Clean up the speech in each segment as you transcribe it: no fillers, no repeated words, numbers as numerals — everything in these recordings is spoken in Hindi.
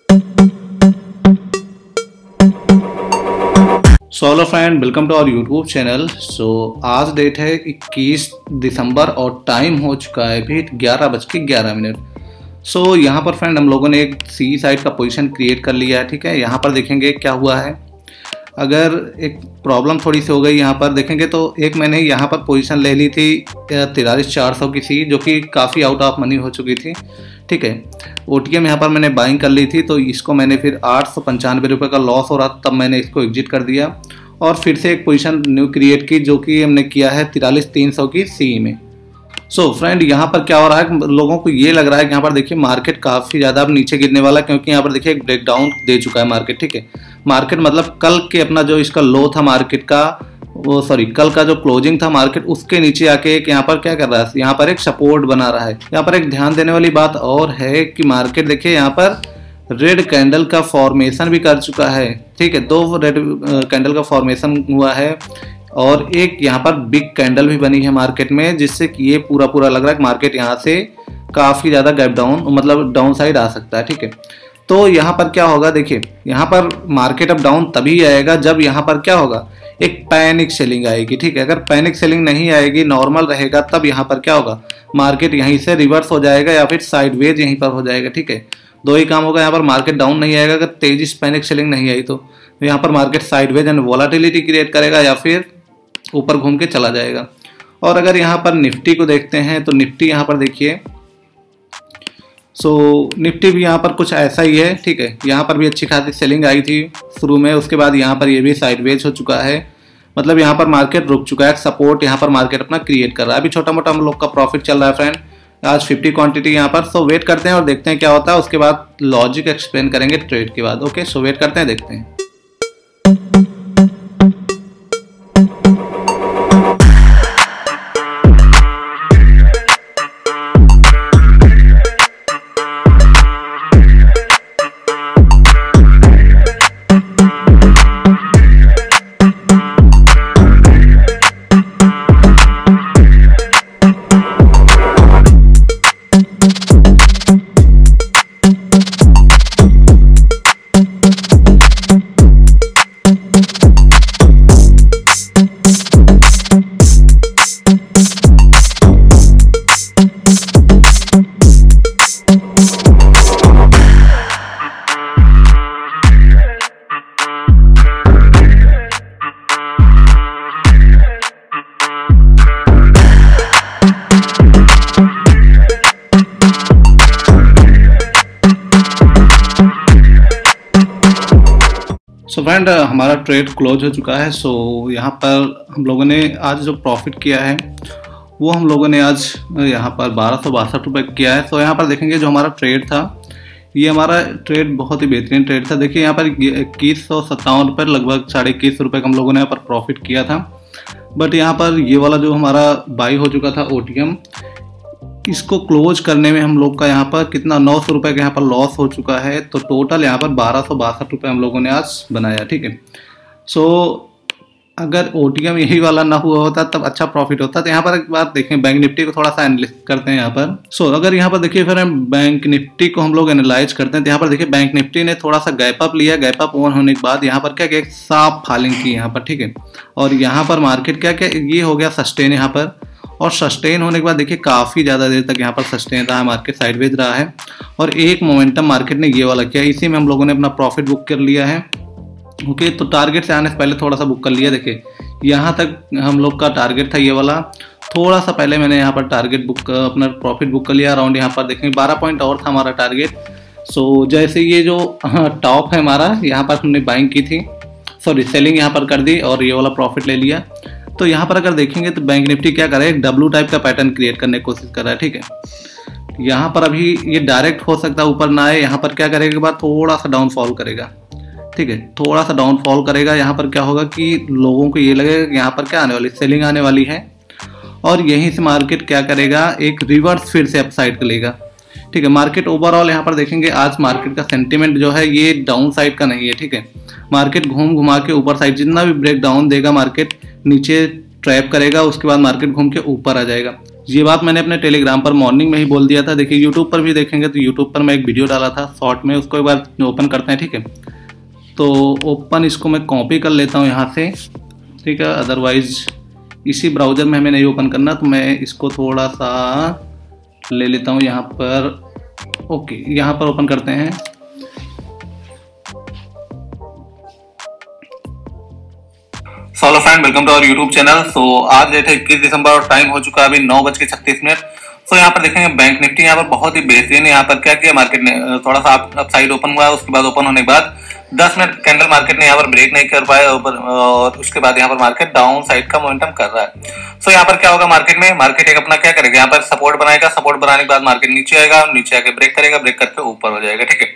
Hello friend, welcome to our YouTube channel. आज डेट है 21 दिसंबर और टाइम हो चुका है अभी 11:11। यहाँ पर फ्रेंड हम लोगों ने एक सी साइड का पोजीशन क्रिएट कर लिया है। ठीक है, यहाँ पर देखेंगे क्या हुआ है। अगर एक प्रॉब्लम थोड़ी सी हो गई, यहाँ पर देखेंगे तो एक मैंने यहाँ पर पोजीशन ले ली थी 43,400 की सी, जो कि काफ़ी आउट ऑफ मनी हो चुकी थी। ठीक है, ओटीएम यहाँ पर मैंने बाइंग कर ली थी, तो इसको मैंने फिर 895 रुपये का लॉस हो रहा था, तब मैंने इसको एग्जिट कर दिया और फिर से एक पोजीशन न्यू क्रिएट की, जो कि हमने किया है 43,300 की सी में। फ्रेंड यहाँ पर क्या हो रहा है, लोगों को ये लग रहा है कि यहाँ पर देखिए मार्केट काफ़ी ज़्यादा अब नीचे गिरने वाला है, क्योंकि यहाँ पर देखिए एक ब्रेकडाउन दे चुका है मार्केट। ठीक है, मार्केट मतलब कल के अपना जो इसका लो था मार्केट का, कल का जो क्लोजिंग था मार्केट, उसके नीचे आके एक यहाँ पर क्या कर रहा है, यहाँ पर एक सपोर्ट बना रहा है। यहाँ पर एक ध्यान देने वाली बात और है कि मार्केट देखिए यहाँ पर रेड कैंडल का फॉर्मेशन भी कर चुका है। ठीक है, 2 रेड कैंडल का फॉर्मेशन हुआ है और एक यहाँ पर बिग कैंडल भी बनी है मार्केट में, जिससे कि ये पूरा लग रहा है कि मार्केट यहाँ से काफ़ी ज़्यादा गैप डाउन मतलब डाउन साइड आ सकता है। ठीक है, तो यहाँ पर क्या होगा, देखिए यहाँ पर मार्केट अब डाउन तभी आएगा जब यहाँ पर क्या होगा, एक पैनिक सेलिंग आएगी। ठीक है, अगर पैनिक सेलिंग नहीं आएगी, नॉर्मल रहेगा, तब यहाँ पर क्या होगा, मार्केट यहीं से रिवर्स हो जाएगा या फिर साइडवेज यहीं पर हो जाएगा। ठीक है, 2 ही काम होगा। यहाँ पर मार्केट डाउन नहीं आएगा अगर तेजी से पैनिक सेलिंग नहीं आई, तो यहाँ पर market sideways and volatility create करेगा या फिर ऊपर घूम के चला जाएगा। और अगर यहाँ पर निफ्टी को देखते हैं तो निफ्टी यहाँ पर देखिए, निफ्टी भी यहाँ पर कुछ ऐसा ही है। ठीक है, यहाँ पर भी अच्छी खासी सेलिंग आई थी शुरू में, उसके बाद यहाँ पर ये भी साइडवेज हो चुका है, मतलब यहाँ पर मार्केट रुक चुका है, सपोर्ट यहाँ पर मार्केट अपना क्रिएट कर रहा है। अभी छोटा मोटा हम लोग का प्रॉफिट चल रहा है फ्रेंड, आज 50 क्वांटिटी यहाँ पर। वेट करते हैं और देखते हैं क्या होता है, उसके बाद लॉजिक एक्सप्लेन करेंगे ट्रेड के बाद। ओके, वेट करते हैं, देखते हैं। फ्रेंड हमारा ट्रेड क्लोज हो चुका है। यहाँ पर हम लोगों ने आज जो प्रॉफिट किया है वो हम लोगों ने आज यहाँ पर 1262 रुपये किया है। यहाँ पर देखेंगे जो हमारा ट्रेड था, ये हमारा ट्रेड बहुत ही बेहतरीन ट्रेड था। देखिए यहाँ पर 2157 रुपये, लगभग 21.5 रुपये का हम लोगों ने यहाँ पर प्रॉफिट किया था। बट यहाँ पर ये वाला जो हमारा बाई हो चुका था ओटीएम, इसको क्लोज करने में हम लोग का यहाँ पर कितना 900 रुपये का यहाँ पर लॉस हो चुका है। तो टोटल यहाँ पर 1262 रुपये हम लोगों ने आज बनाया। ठीक है, अगर ओटीएम यही वाला ना हुआ होता तब अच्छा प्रॉफिट होता। तो यहाँ पर एक बात देखें, बैंक निफ्टी को थोड़ा सा एनालिसिस करते हैं यहाँ पर। अगर यहाँ पर देखिए फिर हम बैंक निफ्टी को हम लोग एनालाइज करते हैं, तो यहाँ पर देखिए बैंक निफ्टी ने थोड़ा सा गैप अप लिया। गैप अप ऑन होने के बाद यहाँ पर क्या किया, एक साफ फॉलिंग की यहाँ पर। ठीक है, और यहाँ पर मार्केट क्या ये हो गया सस्टेन यहाँ पर, और सस्टेन होने के बाद देखिए काफ़ी ज़्यादा देर तक यहाँ पर सस्टेन रहा है, मार्केट साइडवेज रहा है, और एक मोमेंटम मार्केट ने ये वाला किया, इसी में हम लोगों ने अपना प्रॉफिट बुक कर लिया है। ओके, तो टारगेट से आने से पहले थोड़ा सा बुक कर लिया। देखिए यहाँ तक हम लोग का टारगेट था ये वाला, थोड़ा सा पहले मैंने यहाँ पर टारगेट बुक अपना प्रॉफिट बुक कर लिया। अराउंड यहाँ पर देखेंगे 12 पॉइंट और था हमारा टारगेट। जैसे ये जो टॉप है हमारा, यहाँ पर हमने बाइंग की थी, सेलिंग यहाँ पर कर दी और ये वाला प्रॉफिट ले लिया। तो यहाँ पर अगर देखेंगे तो बैंक निफ्टी क्या कर रहा है, एक डब्ल्यू टाइप का पैटर्न क्रिएट करने की कोशिश कर रहा है। ठीक है, यहाँ पर अभी ये डायरेक्ट हो सकता है ऊपर ना आए, यहाँ पर क्या करेगा के बाद थोड़ा सा डाउनफॉल करेगा। ठीक है, थोड़ा सा डाउनफॉल करेगा। यहाँ पर क्या होगा कि लोगों को ये लगेगा कि यहाँ पर क्या आने वाली, सेलिंग आने वाली है, और यहीं से मार्केट क्या करेगा, एक रिवर्स फिर से अपसाइड कर लेगा। ठीक है, मार्केट ओवरऑल यहाँ पर देखेंगे आज मार्केट का सेंटीमेंट जो है ये डाउन साइड का नहीं है। ठीक है, मार्केट घूम घुमा के ऊपर साइड, जितना भी ब्रेक डाउन देगा मार्केट नीचे ट्रैप करेगा, उसके बाद मार्केट घूम के ऊपर आ जाएगा। ये बात मैंने अपने टेलीग्राम पर मॉर्निंग में ही बोल दिया था। देखिए यूट्यूब पर भी देखेंगे तो यूट्यूब पर मैं एक वीडियो डाला था शॉर्ट में, उसको एक बार ओपन करते हैं, ठीक है। तो ओपन इसको मैं कॉपी कर लेता हूँ यहाँ से, ठीक है। अदरवाइज इसी ब्राउज़र में हमें नहीं ओपन करना, तो मैं इसको थोड़ा सा ले लेता हूँ यहाँ पर। ओके, यहाँ पर ओपन करते हैं। Hello friend, welcome to our YouTube channel. So आज डेट है 21 दिसंबर और टाइम हो चुका है अभी 9:36। सो यहाँ पर देखेंगे बैंक निफ्टी यहाँ पर बहुत ही बेहतरीन यहाँ पर क्या किया मार्केट ने, थोड़ा सा अप साइड ओपन हुआ, उसके बाद ओपन होने के बाद 10 मिनट कैंडल मार्केट ने यहाँ पर ब्रेक नहीं कर पाया और उसके बाद यहाँ पर मार्केट डाउन साइड का मोमेंटम कर रहा है। सो यहाँ पर क्या होगा मार्केट में, मार्केट एक अपना क्या करेगा, यहाँ पर सपोर्ट बनाएगा, सपोर्ट बनाने के बाद मार्केट नीचे आएगा, नीचे आके ब्रेक करेगा, ब्रेक करके ऊपर हो जाएगा, ठीक है।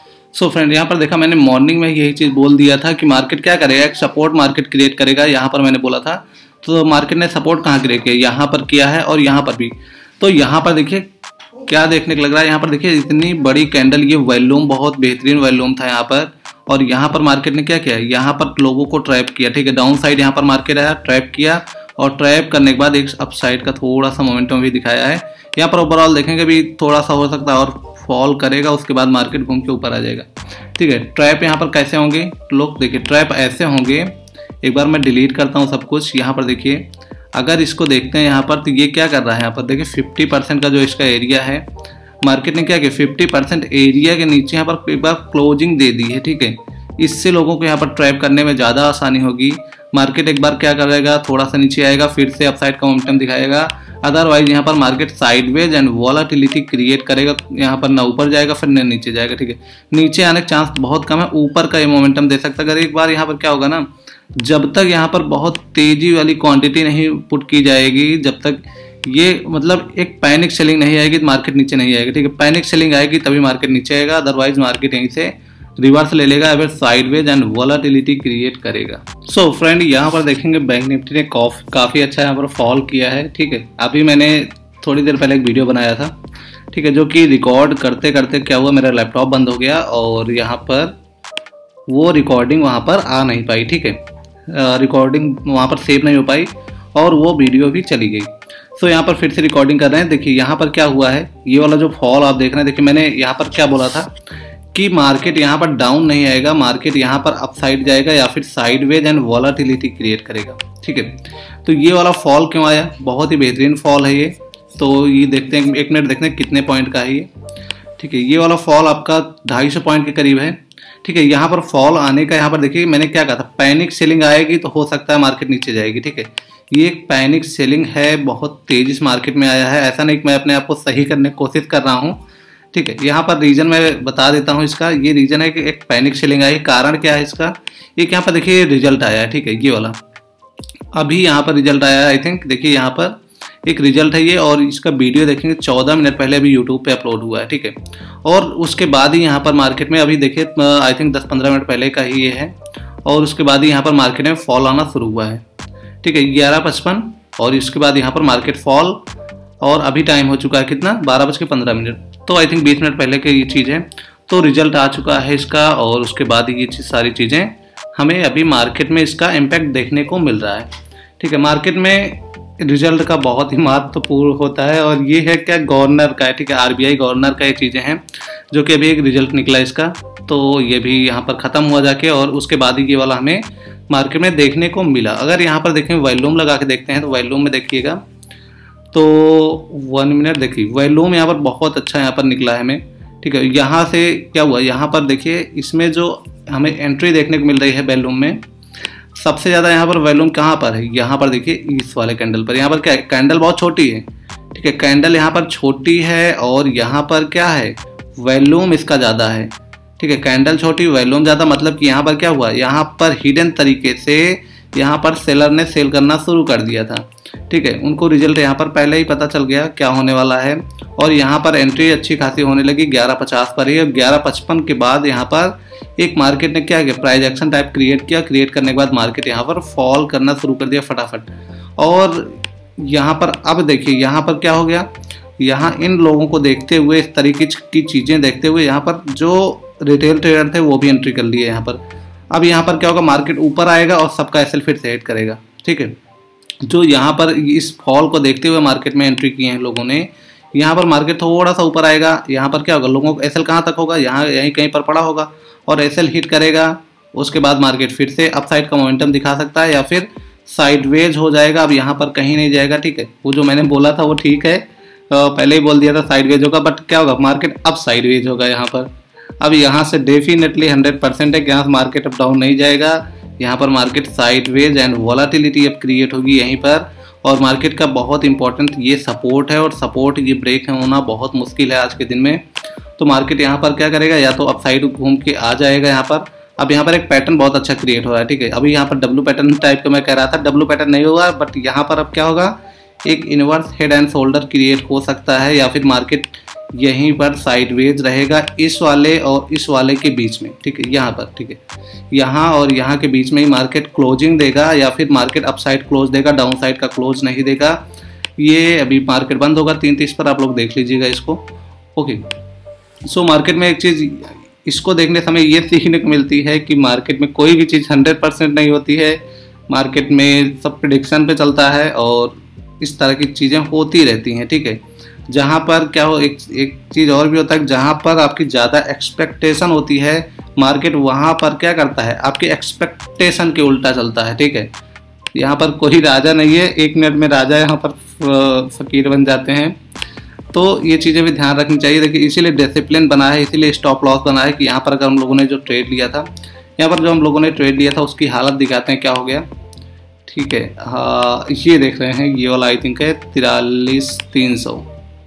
सो फ्रेंड, यहाँ पर देखा मैंने मॉर्निंग में यही चीज़ बोल दिया था कि मार्केट क्या करेगा, एक सपोर्ट मार्केट क्रिएट करेगा। यहाँ पर मैंने बोला था, तो मार्केट ने सपोर्ट कहाँ क्रिएट किया, यहाँ पर किया है और यहाँ पर भी। तो यहाँ पर देखिए क्या देखने को लग रहा है, यहाँ पर देखिए इतनी बड़ी कैंडल, ये वॉल्यूम बहुत बेहतरीन वॉल्यूम था यहाँ पर। और यहाँ पर मार्केट ने क्या किया, यहाँ पर लोगों को ट्रैप किया, ठीक है। डाउन साइड यहाँ पर मार्केट आया, ट्रैप किया और ट्रैप करने के बाद एक अप साइड का थोड़ा सा मोमेंटम भी दिखाया है। यहाँ पर ओवरऑल देखेंगे भी थोड़ा सा हो सकता है और फॉल करेगा, उसके बाद मार्केट घूम के ऊपर आ जाएगा, ठीक है। ट्रैप यहाँ पर कैसे होंगे लोग, देखिए ट्रैप ऐसे होंगे। एक बार मैं डिलीट करता हूँ सब कुछ। यहाँ पर देखिए अगर इसको देखते हैं यहाँ पर, तो ये क्या कर रहा है, यहाँ पर देखिए 50% का जो इसका एरिया है, मार्केट ने क्या किया 50% एरिया के नीचे यहाँ पर एक बार क्लोजिंग दे दी है, ठीक है। इससे लोगों को यहाँ पर ट्रैप करने में ज़्यादा आसानी होगी। मार्केट एक बार क्या करेगा, थोड़ा सा नीचे आएगा, फिर से अपसाइड का मोमेंटम दिखाएगा। अदरवाइज यहाँ पर market sideways and volatility create करेगा, यहाँ पर ना ऊपर जाएगा फिर ना नीचे जाएगा, ठीक है। नीचे आने का चांस बहुत कम है, ऊपर का ये मोमेंटम दे सकता है। अगर एक बार यहाँ पर क्या होगा ना, जब तक यहाँ पर बहुत तेजी वाली क्वांटिटी नहीं पुट की जाएगी, जब तक ये मतलब एक पैनिक सेलिंग नहीं आएगी तो मार्केट नीचे नहीं आएगा, ठीक है। पैनिक सेलिंग आएगी तभी मार्केट नीचे आएगा, अदरवाइज मार्केट यहीं से रिवर्स ले लेगा, फिर साइडवेज एंड वॉलेटिलिटी क्रिएट करेगा। सो फ्रेंड, यहाँ पर देखेंगे बैंक निफ्टी ने काफ़ी अच्छा यहाँ पर फॉल किया है, ठीक है। अभी मैंने थोड़ी देर पहले एक वीडियो बनाया था, ठीक है, जो कि रिकॉर्ड करते करते क्या हुआ, मेरा लैपटॉप बंद हो गया और यहाँ पर वो रिकॉर्डिंग वहाँ पर आ नहीं पाई, ठीक है। रिकॉर्डिंग वहाँ पर सेव नहीं हो पाई और वो वीडियो भी चली गई। सो यहाँ पर फिर से रिकॉर्डिंग कर रहे हैं। देखिए यहाँ पर क्या हुआ है, ये वाला जो फॉल आप देख रहे हैं, देखिए मैंने यहाँ पर क्या बोला था कि मार्केट यहाँ पर डाउन नहीं आएगा, मार्केट यहाँ पर अपसाइड जाएगा या फिर साइडवेज एंड वॉलेटिलिटी क्रिएट करेगा, ठीक है। तो ये वाला फॉल क्यों आया, बहुत ही बेहतरीन फॉल है ये। तो ये देखते हैं, एक मिनट देखते हैं कितने पॉइंट का है ये, ठीक है। ये वाला फॉल आपका 250 पॉइंट के करीब है, ठीक है। यहाँ पर फॉल आने का, यहाँ पर देखिए मैंने क्या कहा था, पैनिक सेलिंग आएगी तो हो सकता है मार्केट नीचे जाएगी, ठीक है। ये एक पैनिक सेलिंग है, बहुत तेजी से मार्केट में आया है। ऐसा नहीं कि मैं अपने आप को सही करने की कोशिश कर रहा हूँ, ठीक है। यहाँ पर रीजन मैं बता देता हूँ इसका। ये रीजन है कि एक पैनिक सेलिंग आई, कारण क्या है इसका, एक यहाँ पर देखिए रिजल्ट आया है, ठीक है। ये वाला अभी यहाँ पर रिजल्ट आया है, आई थिंक देखिए यहाँ पर एक रिजल्ट है ये, और इसका वीडियो देखेंगे 14 मिनट पहले अभी यूट्यूब पे अपलोड हुआ है, ठीक है। और उसके बाद ही यहाँ पर मार्केट में अभी देखिए आई थिंक 10-15 मिनट पहले का ही ये है, और उसके बाद ही यहाँ पर मार्केट में फॉल आना शुरू हुआ है, ठीक है, 11:55। और इसके बाद यहाँ पर मार्केट फॉल, और अभी टाइम हो चुका है कितना, 12:15। तो आई थिंक 20 मिनट पहले की ये चीज़ है। तो रिजल्ट आ चुका है इसका, और उसके बाद ये सारी चीज़ें हमें अभी मार्केट में इसका इम्पैक्ट देखने को मिल रहा है, ठीक है। मार्केट में रिजल्ट का बहुत ही महत्वपूर्ण होता है, और ये है क्या, गवर्नर का है, ठीक है। आरबीआई गवर्नर का ये चीज़ें हैं, जो कि अभी एक रिजल्ट निकला इसका, तो ये भी यहाँ पर ख़त्म हुआ जाके, और उसके बाद ही ये वाला हमें मार्केट में देखने को मिला। अगर यहाँ पर देखें वॉल्यूम लगा के देखते हैं, तो वॉल्यूम में देखिएगा तो 1 मिनट देखिए, वॉल्यूम यहाँ पर बहुत अच्छा यहाँ पर निकला है हमें, ठीक है। यहाँ से क्या हुआ, यहाँ पर देखिए इसमें जो हमें एंट्री देखने को मिल रही है वॉल्यूम में, सबसे ज़्यादा यहाँ पर वॉल्यूम कहाँ पर है, यहाँ पर देखिए इस वाले कैंडल पर। यहाँ पर क्या है, कैंडल बहुत छोटी है, ठीक है, कैंडल यहाँ पर छोटी है, और यहाँ पर क्या है, वॉल्यूम इसका ज़्यादा है, ठीक है। कैंडल छोटी, वॉल्यूम ज़्यादा, मतलब कि यहाँ पर क्या हुआ, यहाँ पर हिडन तरीके से यहाँ पर सेलर ने सेल करना शुरू कर दिया था, ठीक है। उनको रिजल्ट यहाँ पर पहले ही पता चल गया क्या होने वाला है, और यहाँ पर एंट्री अच्छी खासी होने लगी 11:50 पर ही। 11:55 के बाद यहाँ पर एक मार्केट ने क्या किया, प्राइस एक्शन टाइप क्रिएट किया। क्रिएट करने के बाद मार्केट यहाँ पर फॉल करना शुरू कर दिया फटाफट। और यहाँ पर अब देखिए यहाँ पर क्या हो गया, यहाँ इन लोगों को देखते हुए, इस तरीके की चीज़ें देखते हुए यहाँ पर जो रिटेल ट्रेडर थे वो भी एंट्री कर लिए यहाँ पर। अब यहाँ पर क्या होगा, मार्केट ऊपर आएगा और सबका एसएल फिर से हिट करेगा, ठीक है। जो यहाँ पर इस फॉल को देखते हुए मार्केट में एंट्री किए हैं लोगों ने, यहाँ पर मार्केट थोड़ा सा ऊपर आएगा, यहाँ पर क्या होगा, लोगों को एसएल कहाँ तक होगा, यहाँ यहीं कहीं पर पड़ा होगा और एसएल हिट करेगा। उसके बाद मार्केट फिर से अपसाइड का मोमेंटम दिखा सकता है या फिर साइडवेज हो जाएगा। अब यहाँ पर कहीं नहीं जाएगा, ठीक है। वो जो मैंने बोला था वो ठीक है, पहले ही बोल दिया था साइडवेज होगा, बट क्या होगा, मार्केट अब साइडवेज होगा यहाँ पर। अब यहाँ से डेफिनेटली 100% है कि यहाँ से मार्केट अब डाउन नहीं जाएगा, यहाँ पर मार्केट साइडवेज एंड वॉलेटिलिटी अब क्रिएट होगी यहीं पर। और मार्केट का बहुत इंपॉर्टेंट ये सपोर्ट है और सपोर्ट ये ब्रेक होना बहुत मुश्किल है आज के दिन में। तो मार्केट यहाँ पर क्या करेगा, या तो अपसाइड घूम के आ जाएगा यहाँ पर। अब यहाँ पर एक पैटर्न बहुत अच्छा क्रिएट हो रहा है, ठीक है। अभी यहाँ पर डब्ल्यू पैटर्न टाइप का मैं कह रहा था, डब्ल्यू पैटर्न नहीं होगा, बट यहाँ पर अब क्या होगा, एक inverse head and shoulder create हो सकता है, या फिर मार्केट यहीं पर साइडवेज रहेगा इस वाले और इस वाले के बीच में, ठीक है, यहाँ पर, ठीक है। यहाँ और यहाँ के बीच में ही मार्केट क्लोजिंग देगा या फिर मार्केट अपसाइड क्लोज देगा, डाउन साइड का क्लोज नहीं देगा। ये अभी मार्केट बंद होगा 3:30 पर, आप लोग देख लीजिएगा इसको। ओके, सो मार्केट में एक चीज़ इसको देखने समय ये सीखने को मिलती है कि मार्केट में कोई भी चीज़ 100% नहीं होती है। मार्केट में सब प्रेडिक्शन पे चलता है और इस तरह की चीज़ें होती रहती हैं, ठीक है। जहाँ पर क्या हो, एक चीज़ और भी होता है, जहाँ पर आपकी ज़्यादा एक्सपेक्टेशन होती है मार्केट वहाँ पर क्या करता है, आपकी एक्सपेक्टेशन के उल्टा चलता है, ठीक है। यहाँ पर कोई राजा नहीं है, 1 मिनट में राजा यहाँ पर फकीर बन जाते हैं। तो ये चीज़ें भी ध्यान रखनी चाहिए। देखिए इसीलिए डिसिप्लिन बना है, इसीलिए स्टॉप लॉस बना है कि यहाँ पर अगर हम लोगों ने जो ट्रेड लिया था, यहाँ पर जो हम लोगों ने ट्रेड लिया था उसकी हालत दिखाते हैं क्या हो गया, ठीक है। हाँ, ये देख रहे हैं, ये वाला आई थिंक है 43,300,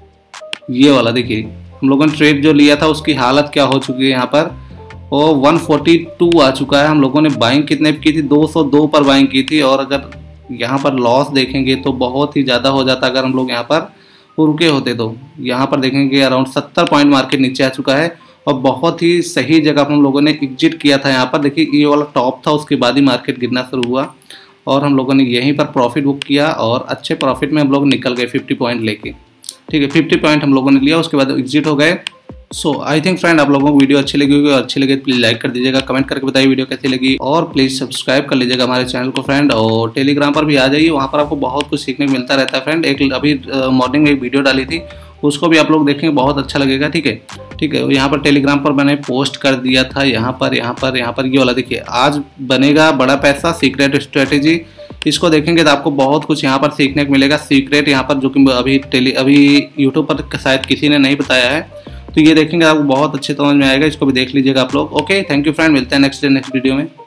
ये वाला देखिए हम लोगों ने ट्रेड जो लिया था उसकी हालत क्या हो चुकी है यहाँ पर, और 142 आ चुका है। हम लोगों ने बाइंग कितने की थी, 202 पर बाइंग की थी, और अगर यहाँ पर लॉस देखेंगे तो बहुत ही ज़्यादा हो जाता अगर हम लोग यहाँ पर रुके होते। तो यहाँ पर देखेंगे अराउंड 70 पॉइंट मार्केट नीचे आ चुका है और बहुत ही सही जगह पर हम लोगों ने एग्जिट किया था। यहाँ पर देखिए ये वाला टॉप था, उसके बाद ही मार्केट गिरना शुरू हुआ और हम लोगों ने यहीं पर प्रॉफिट बुक किया और अच्छे प्रॉफिट में हम लोग निकल गए 50 पॉइंट लेके, ठीक है। 50 पॉइंट हम लोगों ने लिया, उसके बाद एग्जिट हो गए। सो आई थिंक फ्रेंड आप लोगों को वीडियो अच्छी लगी होगी, और अच्छी लगे तो प्लीज़ लाइक कर दीजिएगा, कमेंट करके बताइए वीडियो कैसी लगी, और प्लीज़ सब्सक्राइब कर लीजिएगा हमारे चैनल को फ्रेंड। और टेलीग्राम पर भी आ जाइए, वहाँ पर आपको बहुत कुछ सीखने को मिलता रहता है फ्रेंड। एक अभी मॉर्निंग में एक वीडियो डाली थी, उसको भी आप लोग देखेंगे, बहुत अच्छा लगेगा, ठीक है, ठीक है। यहाँ पर टेलीग्राम पर मैंने पोस्ट कर दिया था, यहाँ पर ये वाला देखिए, आज बनेगा बड़ा पैसा, सीक्रेट स्ट्रेटेजी। इसको देखेंगे तो आपको बहुत कुछ यहाँ पर सीखने को मिलेगा, सीक्रेट यहाँ पर, जो कि अभी यूट्यूब पर शायद किसी ने नहीं बताया है। तो ये देखेंगे आपको बहुत अच्छे समझ में आएगा, इसको भी देख लीजिएगा आप लोग। ओके, थैंक यू फ्रेंड, मिलते हैं नेक्स्ट वीडियो में।